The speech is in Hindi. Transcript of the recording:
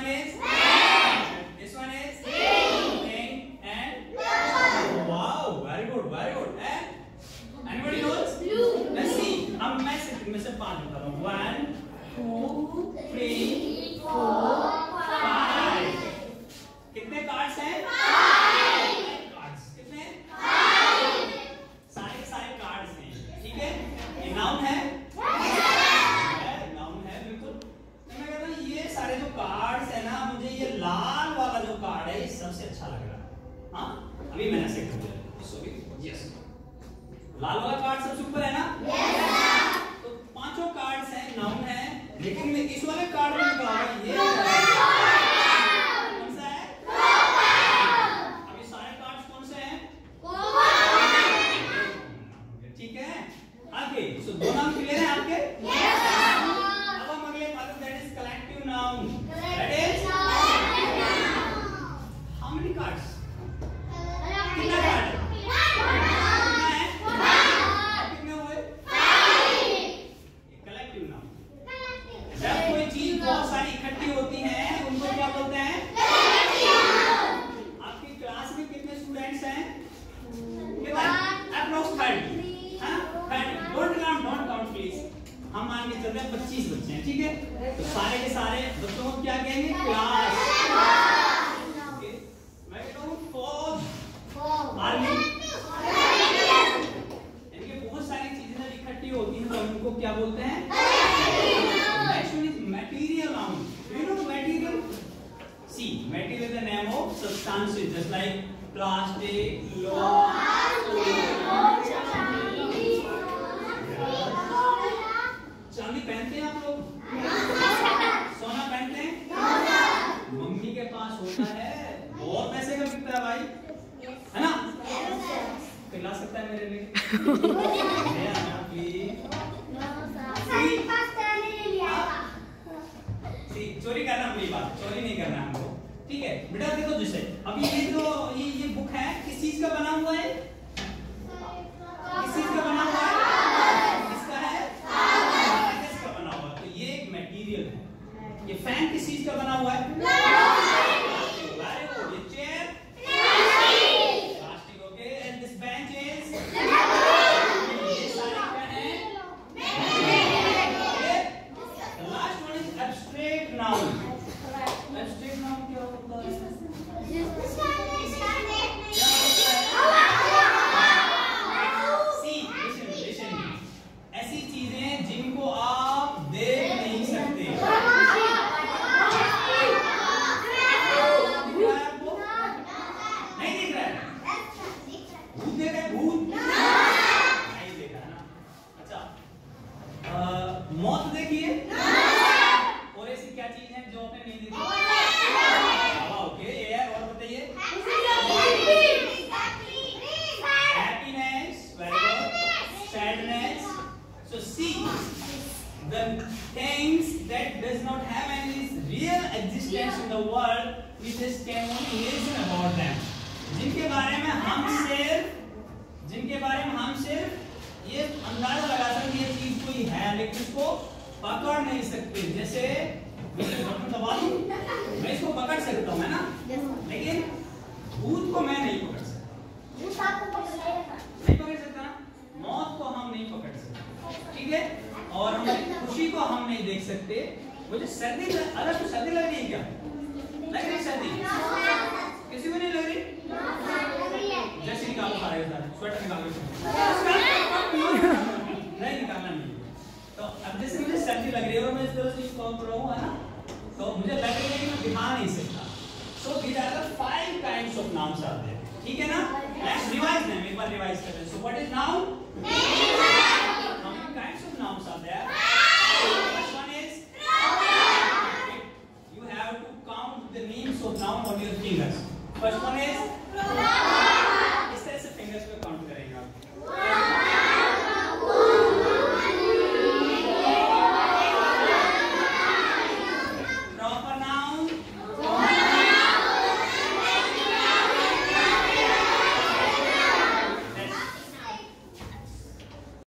one is pen. This one is pen and wow, very good, very good. And anybody knows? Let's see. अब मैं से 5 बता रहा हूँ. 1, 2, 3, 4, 5. कितने कार्ड्स हैं? 5 कार्ड्स. कितने? 5. सारे सारे कार्ड्स हैं. ठीक है? ये नाउन है? नाउन है बिल्कुल. तो मैं कहता हूँ ये सारे जो कार्ड्स है ना, मुझे ये लाल वाला जो कार्ड है ये सबसे अच्छा लग रहा है. हाँ, अभी मैंने ऐसे कर दिया. यस, लाल वाला कार्ड सबसे ऊपर है ना? तो 5 कार्ड्स हैं, नाउन है, लेकिन मैं इस वाले कार्ड में क्या होगा? ये कौन सा है? अभी सारे कार्ड्स कौन से हैं? ठीक है. आगे सो 2 नाम क्लियर है आपके? अब हम अगले part, that is collective noun. That is how many cards? कितना कार्ड? कितने हुए? 5. Collective noun. जब कोई चीज बहुत सारी इकट्ठी होती है उनको क्या बोलते हैं? आपकी क्लास में कितने स्टूडेंट्स हैं? अप्रोक्स 30. Don't count please. हम मान के चलते हैं 25 बच्चे हैं. ठीक है, तो सारे के सारे बच्चों को क्या कहेंगे? क्लास. मैं कहता हूँ फौज, आर्मी. इनके बहुत सारी चीजें जब इकट्ठी होती हैं तो उनको क्या बोलते हैं? Next one is material noun. Do you know material? See, material is the name of substances just like plastic, चांदी पहनते हैं आप लोग? सोना पहनते हैं? मम्मी के पास होता है, बहुत पैसे का बिकता है भाई, है ना? खिला सकता है मेरे लिए? चोरी करना बुरी बात, चोरी नहीं करना हमको. ठीक है बेटा, देखो जिसे अभी ये जो ये बुक है किस चीज का बना हुआ है? किस चीज का बना हुआ है? किसका है? कागज का बना हुआ है. तो ये एक मटेरियल है. ये फैन किस चीज का बना हुआ है? Very good. ये chair plastic. Okay, and this bench is, ये सारे क्या है? Last one is abstract noun. Abstract noun क्या होता है? ऐसी चीजें जिनको आप देख नहीं सकते. नहीं दिख रहा है? भूत देख रहा है? भूत नहीं देख रहा ना? अच्छा, मौत देखिए. और ऐसी क्या चीज है जो आपने नहीं देखी? Okay, air. और बताइए. Happiness. Very good. Sadness. So see, the things that does not have any real existence in the world, we just can only listen about them. जिनके बारे में हम सिर्फ ये अंदाजा लगा सकते हैं ये चीज कोई है, लेकिन इसको पकड़ नहीं सकते. जैसे मैं दबा दूं, मैं इसको पकड़ सकता हूँ, है ना? लेकिन भूत को मैं नहीं पकड़ सकता. नहीं पकड़ सकता ना? मौत को हम नहीं पकड़ सकते. ठीक है, और हमारी खुशी को हम नहीं देख सकते. मुझे सर्दी अगर तो सर्दी लग रही है क्या? लग रही सर्दी? किसी को नहीं लग रही? जैसे निकालो सारे स्वेटर निकालो. नहीं निकालना नहीं. तो अब जैसे मुझे सर्दी लग रही है और मैं इस तरह से काम कर रहा हूँ, है ना? तो मुझे लग रही है कि मैं दिखा नहीं सकता. So these are the 5 kinds of nouns are there. ठीक है ना? Let's revise them. एक बार रिवाइज करते हैं. So what is noun?